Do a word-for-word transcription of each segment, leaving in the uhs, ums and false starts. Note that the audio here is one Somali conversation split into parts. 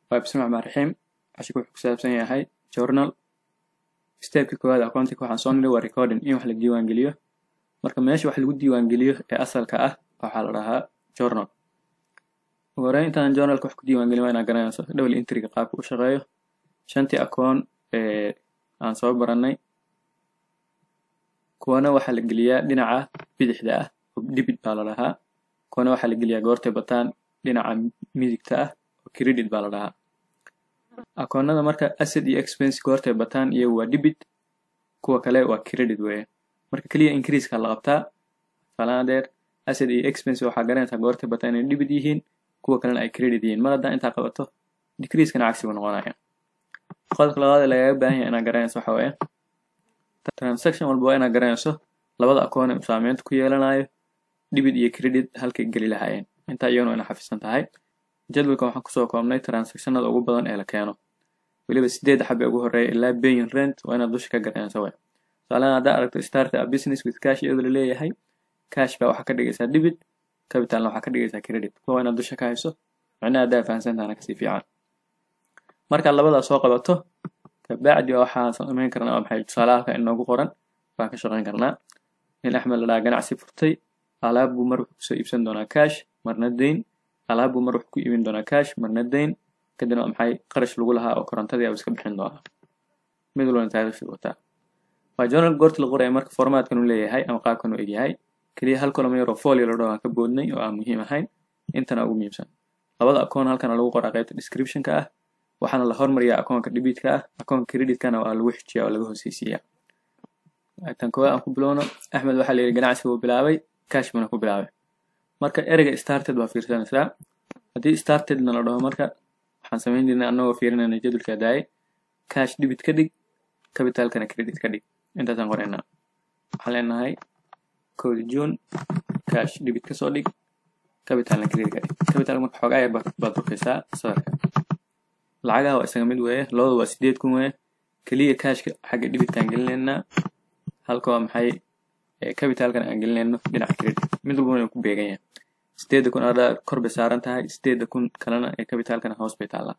بسم الله الرحمن الرحيم عشان ku xisaabsan yahay journal stepka koowaad accounting waxaan soo nilay waa recording in wax la diiwaan geliyo marka meesha wax lagu diiwaan geliyo ee asalka ah waxa la dhahaa journal horeyn intaan journalka wax ku diiwaan geliyo inaan garanayso double entry-ga qaabka u shaqeeyo shantii account ee aan soo baranay kuwana waxa la geliyaa dhinaca bidixda ah debit baa la dhahaa kuwana waxa la geliyaa goortay bataan dhinaca midigta ah credit baa la dhahaa akoonnada marka asset iyo expense goortay bataan iyo waa debit kuwa kale waa credit weeye marka kaliya increase ka la qabtaa falaadeer asset iyo expense waxa garanaysaa goortay bataan inay debit yihiin kuwa kalena ay credit yihiin mar haddii inta qabato decrease kana cagsi uu noqonayo qodobka labaad ee laga baahan yahay inaad garanayso waxa weeye transaction walba waa inaad garanayso labada akoon ee saameynta ku yeelanayo debit iyo credit halkay gali lahaayeen inta iyana ina xafisan tahay jadwalkan waxaan kusoo koobnay transactionada ugu badan ee la keeno waliba sideed xabbe ugu horeeya ilaa paying rent waa inaad dusha ka garanayso way tusaale ahaan haddaad aragto start a business with cash iyadoo la leeyahay cash baa waxaa ka dhigaysaa debit capitalna waxaa ka dhigaysaa credit kuwa inaad dusha ka hayso macnaha haddaa fahansantaana kasii fiican markaad labadaas soo qabato kabacdi waxaan samayn karnaa maxay tusaale halka inoogu qoran baan ka shaqayn karnaa in axmed la dhaha ganacsi furtay alaab buu mar wuxuu kusoo iibsan doonaa cash marna dayn alaab buu mar wuxuu ku iibin doonaa cash marna dayn kadibna maxay qarash lagu lahaa oo korontadii uu iska bixin doonaa mid walba taariikh wataa waa journal goorta la qoray marka formatkan uu leeyahay ama qaabkan uu egyahay kaliya hal column yar oo folio la dhaho ka boodnay oo aan muhiim ahayn intana ugu muhiimsan labada akoon halkan lagu qoraa qaybta description-ka ah waxaana la hormariyaa akoonka debit-ka ah akoonka credit-kana waa lagu xijiyaa oo laga hooseysiiyaa tan koowaad aan ku bilowno axmed waxaa la yidhi ganacsiga uu bilaabay cash buna ku bilaabay marka ereyga started baa fiirsanaysaa haddii startedna la dhaho marka waxaan samayn jirnay annagoo fiirinayna jadwalka daayay cash debit ka dhig capitalkana credit ka dhig intaasaan qoraynaa waxaan leenahay kowda june cash debit ka soo dhig capitalna credit ka dhig capital marka xoogaa yar baad durkaysaa sawirka lacagaha waa isaga mid weeye labadu waa sideed kun weeye keliya cashka xagga debitkaan gelinaynaa halka waa maxay capitalkana aan gelinayno dhinaca credit mid walba inuu ku beegan yahay sideed kun aad kor bay saaran tahay sideed kun kalena ee capitalkana hoos bay taallaa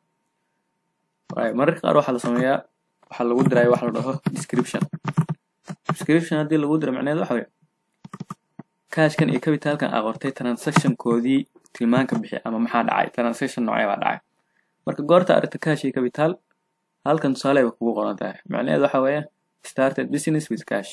waayo mararka qaar waxaa la sameeyaa waxaa lagu diray wax la dhaho description description haddii lagu diro macnaheedu waxa weeye cashkan iyo capitalkan aa qortay transaction-koodii tilmaanka bixi ama maxaa dhacay transaction noocee baa dhacay marka goorta aragta cash iyo capital halkan tusaale bay kugu qoran tahay macnaheedu waxa weeye started business with cash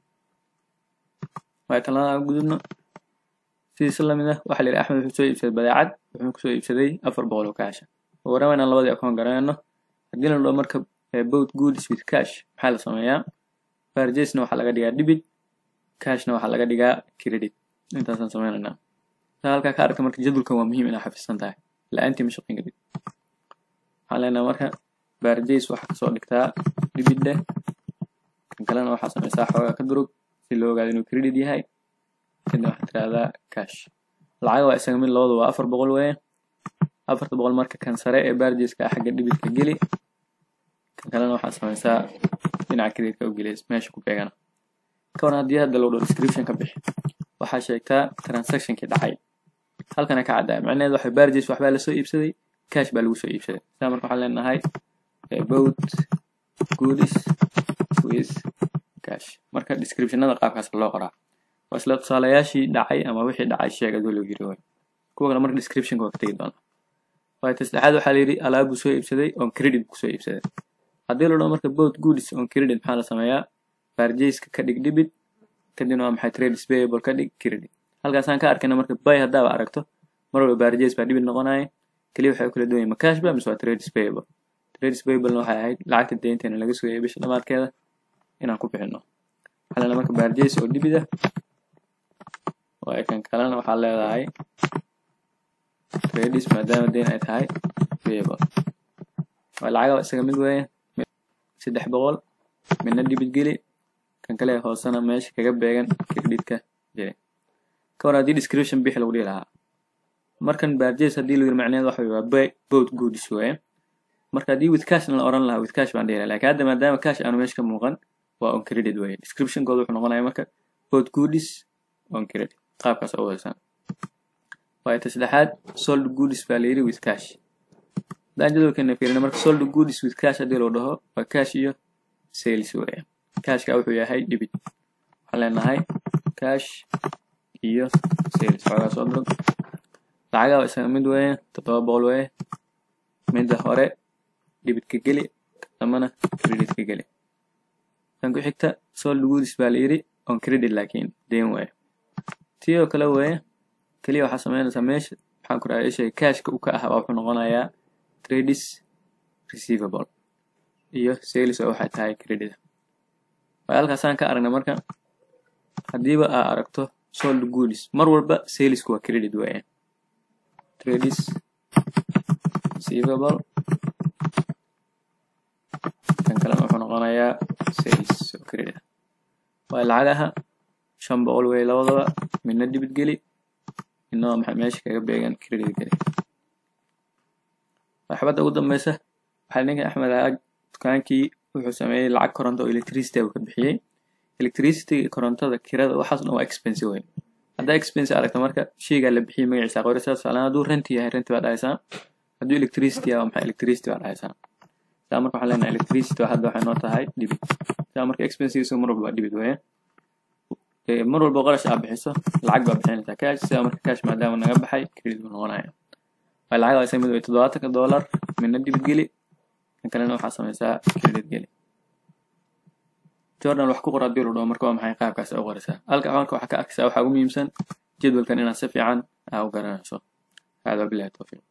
waayo talada aan gudubno sidii lamid ah waxaa la yidhi axmed wuxuu soo iibsaday badeecad wuxuu kusoo iibsaday afar boqol oo cash warama inaan labadii akoon garanayno haddii la dhaho marka both goods with cash maxaa la sameeyaa purchase-na waxaa laga dhigaa debit cashna waxaa laga dhigaa credit intaasaan sameynaynaa saa halkaa ka aragta marka jadwalkan waa muhiim inaa xafisan tahay la-aantii ma shaqayn kadib waxaan leenahay marka purchase waxaa kasoo dhigtaa debit leh kan kalena waxaa sameysaa xoogaa ka durug si loo ogaado inuu credit yahay kadib waxaad tiraahdaa cash lacag waa isaga mid labadu waa afar boqol weeye afarta boqol marka kan sare ee purchase-ka xagga debit-ka geli kan kalena waxaad sameysaa dhinaca credit-ka u geli meesha ku beegana ka waran haddii hadda loo dhaho description ka bixi waxaa sheegtaa transaction-kii dhacay halkana ka caddaaya macnaheedu waxa purchase waxbaa lasoo iibsaday cash baa lagu soo iibsaday sidaa marka waxaan leenahay both goods with cash marka description-nada qaabkaas loo qoraa waa isla tusaalayaashii dhacay ama wixii dhacay sheeg adoo loo yiri way kuwa kale marka description-ka waa ka tegi doonaa waayo saddexaad waxaa la yidhi alaab buu soo iibsaday on credit buu soo iibsaday haddii la dhaho marka both goods on credit maxaa la sameeyaa purchase-ka ka dhig debit kadibna waa maxay trade payable ka dhig credit halkaasaan ka arkayna marka buy haddaaba aragto mar walba purchase baa debit noqonaya kaliya waxay u kala duwan yihiin ma cash ba mise waa trade payable trade payable waxay ahayd lacagta deynteena laga sugayay bisha dhamaadkeeda inaan ku bixino waxaa leenahay marka purchase oo debit ah waayo kan kalena waxaa leedahay credit maadaama deyn ay tahay payable waa lacaga isaga mid weeye saddex boqol midna debit geli kan kale hoosena meesha kaga beegan credit-ka jiri ka war haddii description bixi lagu dhihi lahaa markan purchase haddii lagu yiri macnaheedu waxa waa both goods weeye marka haddii with cash la oran lahaa with cash baan dhihi lahaa laakiin hadda maadaama cash aanu meesha ka muuqan waa on credit weeye description-kooda wuxuu noqonayaa marka both goods on credit qaabkaas oo wadaysan waayo ta saddexaad sold goods baa la yidhi with cash hadaan jadwalkeena fiirino marka sold goods with cash hadii loo dhaho waa cash iyo sales weeye cashka wuxuu yahay debit waxaan leenahay cash iyo sales xogaa soo diro lacagaha waa isaga mid weeye toddoba boqol weeye midda hore debit ka geli dambana credit ka geli tan ku xigta sold goods baa la yiri on credit laakiin deen weeye tii oo kale weeye kaliya waxaa sameynaysaa meesha waxaan ku raacay shay cashka uu ka ahaa wuxuu noqonayaa trades receivable iyo sales waxay tahay credit halkaas aan ka aragnay marka hadiiba aad aragto sold goods mar walba sales waa credit weeye trades receivable kan kale wuxuu noqonayaa sales oo credit waa lacagaha shan boqol weeye labadaba midna debit geli inoo maxay meesha kaga beegan credit geli waxbada ugu dambaysa waxaa ninka Axmed aag dukaankii wuxuu sameeyay lacag koronto oo electricity uu ka bixiyay electricity korontada kirada waxaas oo expensive weyn hadaa expensive aragto marka sheyga la bixiyay magaciisa qoraysa salaan haduu rent yahay rent baad haysaa haduu electricity ah maxay electricity baad haysaa taa marka waxaan leenahay electricity hadda waxay noo tahay debit taa marka expensive soo mar walba debit weeye ee mar walba qarash aad bixiso lacag baad bixinaysaa cash taa marka cash maadaama naga baxay credit buu noqonayaa waa lacag ay sameeyay toddobaatan dollar midna debit geli kan kalena waxaa sameeysaa credit geli Jordan wax ku qor hadii loo dhaho marka waa maxay qaabkaas u qoraysaa halka aqoonka waxa ka arkaysaa waxa ugu muhiimsan jadwalkan inaad si fiican u garanayso hada billahi tawfiiq